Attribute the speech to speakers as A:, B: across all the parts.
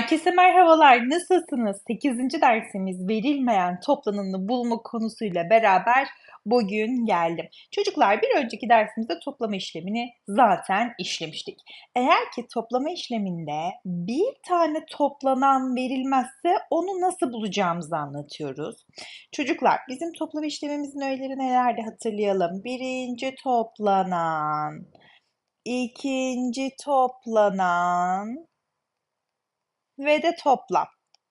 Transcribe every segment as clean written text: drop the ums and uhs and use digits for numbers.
A: Herkese merhabalar. Nasılsınız? 8. dersimiz verilmeyen toplamını bulma konusuyla beraber bugün geldim. Çocuklar bir önceki dersimizde toplama işlemini zaten işlemiştik. Eğer ki toplama işleminde bir tane toplanan verilmezse onu nasıl bulacağımızı anlatıyoruz. Çocuklar bizim toplama işlemimizin öğeleri nelerdi hatırlayalım. Birinci toplanan, ikinci toplanan ve de toplam.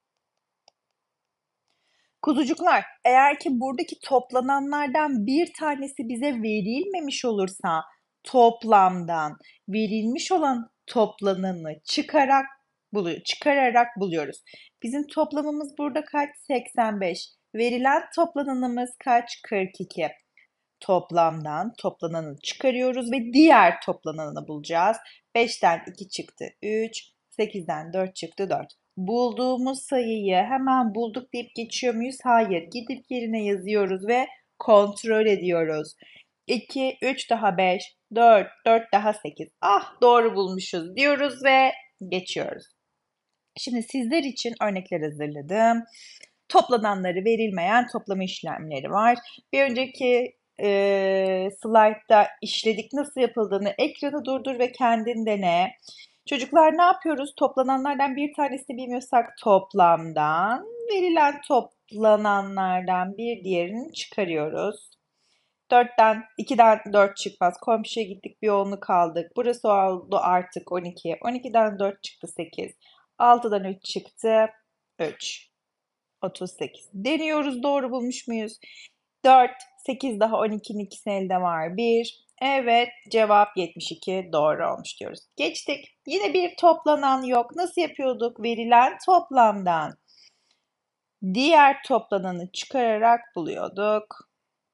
A: Kuzucuklar, eğer ki buradaki toplananlardan bir tanesi bize verilmemiş olursa toplamdan verilmiş olan toplananı çıkararak buluyoruz. Bizim toplamımız burada kaç? 85. Verilen toplananımız kaç? 42. Toplamdan toplananı çıkarıyoruz ve diğer toplananı bulacağız. 5'ten 2 çıktı 3, 8'den 4 çıktı 4. Bulduğumuz sayıyı hemen bulduk deyip geçiyor muyuz? Hayır. Gidip yerine yazıyoruz ve kontrol ediyoruz. 2, 3 daha 5, 4, 4 daha 8. Ah doğru bulmuşuz diyoruz ve geçiyoruz. Şimdi sizler için örnekler hazırladım. Toplananları verilmeyen toplama işlemleri var. Bir önceki slaytta işledik nasıl yapıldığını. Ekranı durdur ve kendin dene. Çocuklar ne yapıyoruz? Toplananlardan bir tanesini bilmiyorsak toplamdan, verilen toplananlardan bir diğerini çıkarıyoruz. 4'ten 2'den 4 çıkmaz. Komşuya gittik bir onluk kaldık. Burası oldu artık 12. 12'den 4 çıktı 8. 6'dan 3 çıktı 3. 38. Deniyoruz doğru bulmuş muyuz? 4, 8 daha 12'nin ikisi elde var. 1. Evet cevap 72 doğru olmuş diyoruz. Geçtik. Yine bir toplanan yok. Nasıl yapıyorduk? Verilen toplamdan diğer toplananı çıkararak buluyorduk.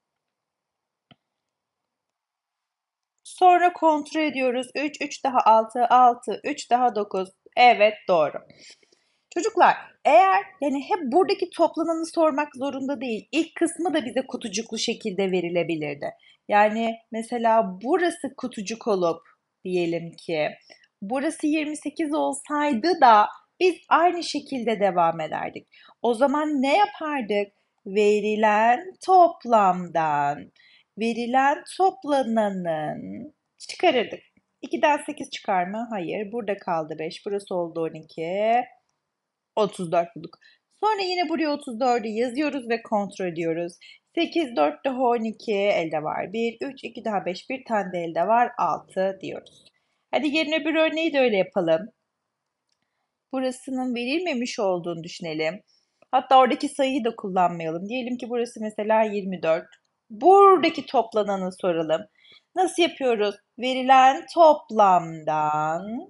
A: Sonra kontrol ediyoruz. 3, 3 daha 6, 6, 3 daha 9. Evet doğru. Çocuklar, eğer yani hep buradaki toplananı sormak zorunda değil. İlk kısmı da bize kutucuklu şekilde verilebilirdi. Yani mesela burası kutucuk olup diyelim ki burası 28 olsaydı da biz aynı şekilde devam ederdik. O zaman ne yapardık? Verilen toplamdan verilen toplananın çıkarırdık. 2'den 8 çıkar mı? Hayır. Burada kaldı 5. Burası oldu 12. 34 bulduk. Sonra yine buraya 34'ü yazıyoruz ve kontrol ediyoruz. 8, 4 daha 12 elde var. 1, 3, 2 daha 5 bir tane de elde var 6 diyoruz. Hadi gelin öbür örneği de öyle yapalım. Burasının verilmemiş olduğunu düşünelim. Hatta oradaki sayıyı da kullanmayalım. Diyelim ki burası mesela 24. Buradaki toplananı soralım. Nasıl yapıyoruz? Verilen toplamdan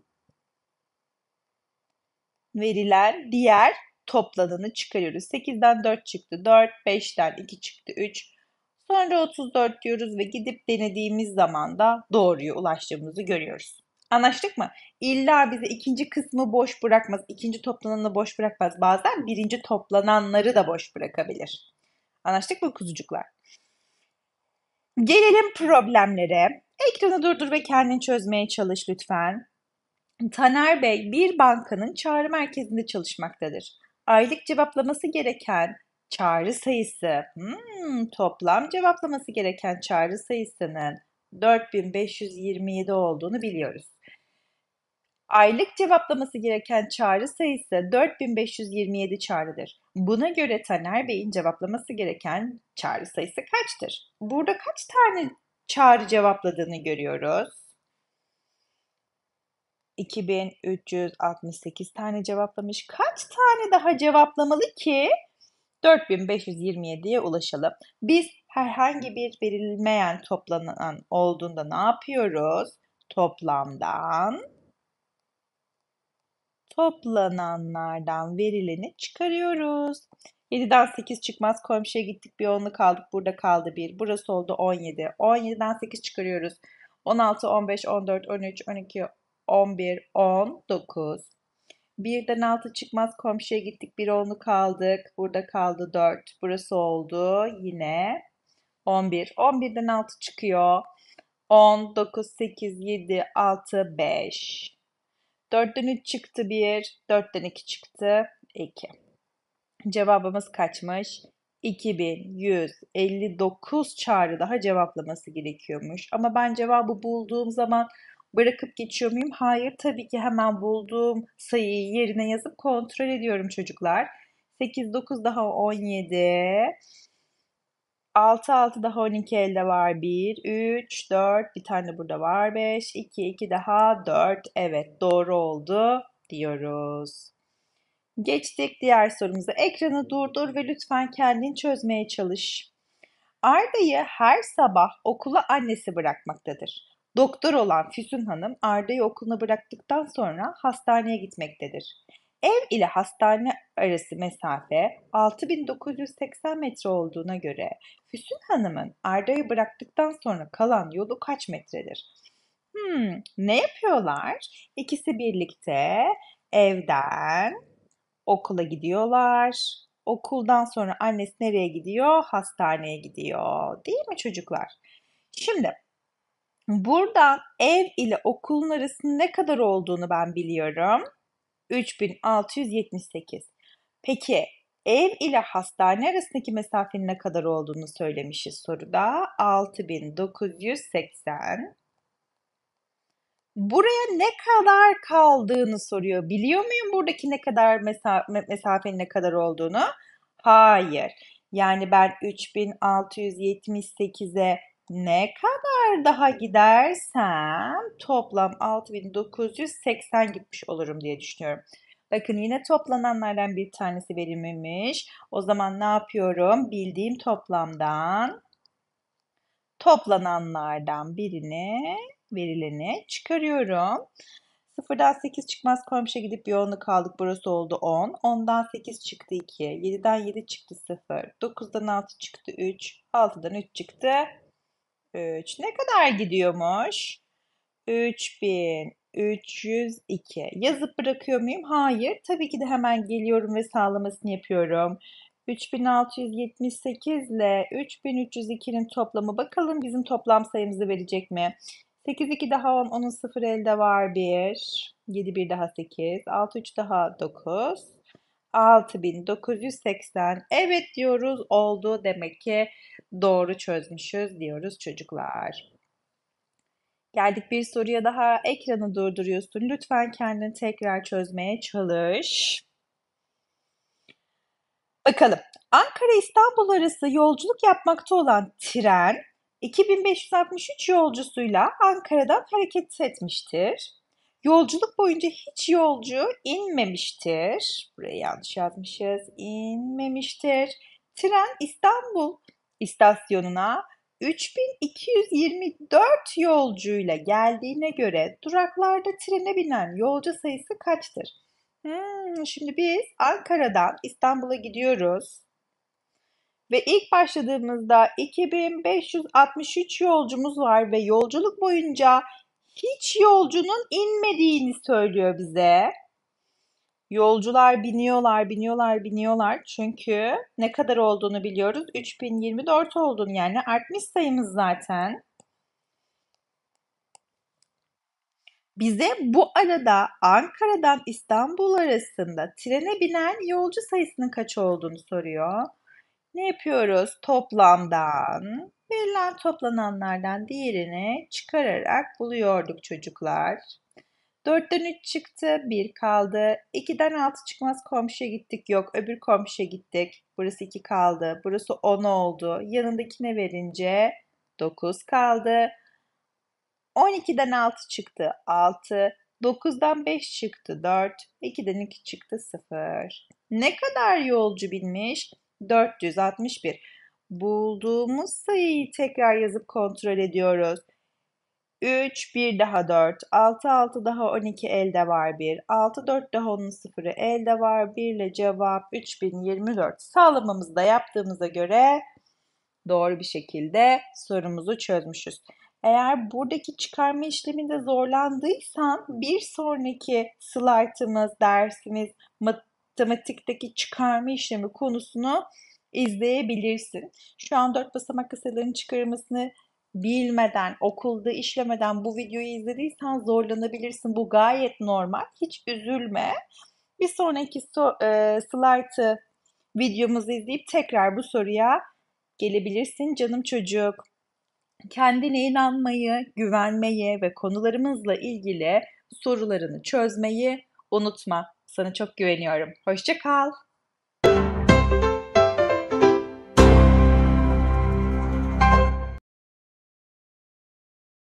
A: verilen diğer toplananı çıkarıyoruz. 8'den 4 çıktı 4, 5'ten 2 çıktı 3. Sonra 34 diyoruz ve gidip denediğimiz zaman da doğruya ulaştığımızı görüyoruz. Anlaştık mı? İlla bize ikinci kısmı boş bırakmaz, ikinci toplananı boş bırakmaz. Bazen birinci toplananları da boş bırakabilir. Anlaştık mı kuzucuklar? Gelelim problemlere. Ekranı durdur ve kendin çözmeye çalış lütfen. Taner Bey bir bankanın çağrı merkezinde çalışmaktadır. Aylık cevaplaması gereken çağrı sayısı, toplam cevaplaması gereken çağrı sayısının 4527 olduğunu biliyoruz. Aylık cevaplaması gereken çağrı sayısı 4527 çağrıdır. Buna göre Taner Bey'in cevaplaması gereken çağrı sayısı kaçtır? Burada kaç tane çağrı cevapladığını görüyoruz. 2368 tane cevaplamış. Kaç tane daha cevaplamalı ki 4527'ye ulaşalım? Biz herhangi bir verilmeyen toplanan olduğunda ne yapıyoruz? Toplananlardan verileni çıkarıyoruz. 7'den 8 çıkmaz. Komşuya gittik bir onluk kaldık. Burada kaldı 1. Burası oldu 17. 17'den 8 çıkarıyoruz. 16, 15, 14, 13, 12, 11, 19. Birden 6 çıkmaz. Komşuya gittik bir onluk kaldık. Burada kaldı 4. Burası oldu yine 11. 11'den 6 çıkıyor. 10, 9, 8, 7, 6, 5. 4'ten 3 çıktı 1, 4'ten 2 çıktı 2. Cevabımız kaçmış? 2159 çağrı daha cevaplaması gerekiyormuş. Ama ben cevabı bulduğum zaman bırakıp geçiyor muyum? Hayır, tabii ki hemen bulduğum sayıyı yerine yazıp kontrol ediyorum çocuklar. 8, 9 daha 17. 6, 6 daha 12 elde var. 1, 3, 4, bir tane burada var. 5, 2, 2 daha 4. Evet, doğru oldu diyoruz. Geçtik diğer sorumuza. Ekranı durdur ve lütfen kendin çözmeye çalış. Arda'yı her sabah okula annesi bırakmaktadır. Doktor olan Füsun Hanım Arda'yı okuluna bıraktıktan sonra hastaneye gitmektedir. Ev ile hastane arası mesafe 6980 metre olduğuna göre Füsun Hanım'ın Arda'yı bıraktıktan sonra kalan yolu kaç metredir? Ne yapıyorlar? İkisi birlikte evden okula gidiyorlar. Okuldan sonra annesi nereye gidiyor? Hastaneye gidiyor. Değil mi çocuklar? Şimdi buradan ev ile okulun arasında ne kadar olduğunu ben biliyorum. 3678. Peki ev ile hastane arasındaki mesafenin ne kadar olduğunu söylemişiz soruda. 6980. Buraya ne kadar kaldığını soruyor. Biliyor muyum buradaki ne kadar mesafenin ne kadar olduğunu? Hayır. Yani ben 3678'e ne kadar daha gidersem toplam 6980 gitmiş olurum diye düşünüyorum. Bakın yine toplananlardan bir tanesi verilmemiş. O zaman ne yapıyorum? Bildiğim toplamdan toplananlardan birini, verileni çıkarıyorum. Sıfırdan 8 çıkmaz komşuya gidip bir onluk aldık. Burası oldu 10. 10'dan 8 çıktı 2. 7'den 7 çıktı 0. 9'dan 6 çıktı 3. 6'dan 3 çıktı 3. Ne kadar gidiyormuş? 3302. Yazıp bırakıyor muyum? Hayır. Tabii ki de hemen geliyorum ve sağlamasını yapıyorum. 3678 ile 3302'nin toplamı bakalım bizim toplam sayımızı verecek mi? 8 2 daha 10, onun 0 elde var 1. 7 1 daha 8. 6 3 daha 9. 6980. Evet diyoruz, oldu. Demek ki doğru çözmüşüz diyoruz çocuklar. Geldik bir soruya daha. Ekranı durduruyorsun. Lütfen kendini tekrar çözmeye çalış. Bakalım. Ankara-İstanbul arası yolculuk yapmakta olan tren 2563 yolcusuyla Ankara'dan hareket etmiştir. Yolculuk boyunca hiç yolcu inmemiştir. Buraya yanlış yazmışız. İnmemiştir. Tren İstanbul istasyonuna 3224 yolcuyla geldiğine göre duraklarda trene binen yolcu sayısı kaçtır? Şimdi biz Ankara'dan İstanbul'a gidiyoruz ve ilk başladığımızda 2563 yolcumuz var ve yolculuk boyunca hiç yolcunun inmediğini söylüyor bize. Yolcular biniyorlar, biniyorlar, biniyorlar. Çünkü ne kadar olduğunu biliyoruz. 3024 olduğunu, yani artmış sayımız zaten. Bize bu arada Ankara'dan İstanbul arasında trene binen yolcu sayısının kaç olduğunu soruyor. Ne yapıyoruz? Toplamdan, verilen toplananlardan diğerini çıkararak buluyorduk çocuklar. 4'ten 3 çıktı, 1 kaldı. 2'den 6 çıkmaz komşuya gittik. Yok, öbür komşuya gittik. Burası 2 kaldı. Burası 10 oldu. Yanındakine verince 9 kaldı. 12'den 6 çıktı 6. 9'dan 5 çıktı 4. 2'den 2 çıktı 0. Ne kadar yolcu binmiş? 461. Bulduğumuz sayıyı tekrar yazıp kontrol ediyoruz. 3, 1 daha 4, 6, 6 daha 12 elde var 1, 6, 4 daha onun 0'ı elde var 1 ile cevap 3024. Sağlamamızı da yaptığımıza göre doğru bir şekilde sorumuzu çözmüşüz. Eğer buradaki çıkarma işleminde zorlandıysan bir sonraki slaytımız, dersimiz matematikteki çıkarma işlemi konusunu izleyebilirsin. Şu an 4 basamaklı sayıların çıkarılmasını bilmeden, okulda işlemeden bu videoyu izlediysen zorlanabilirsin. Bu gayet normal. Hiç üzülme. Bir sonraki slaytı videomuzu izleyip tekrar bu soruya gelebilirsin canım çocuk. Kendine inanmayı, güvenmeyi ve konularımızla ilgili sorularını çözmeyi unutma. Sana çok güveniyorum. Hoşça kal.